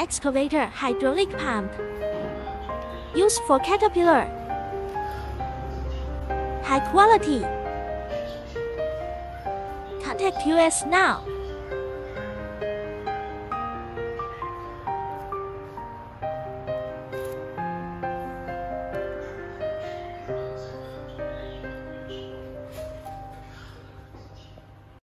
excavator hydraulic pump. Used for caterpillar. High quality. Contact us now.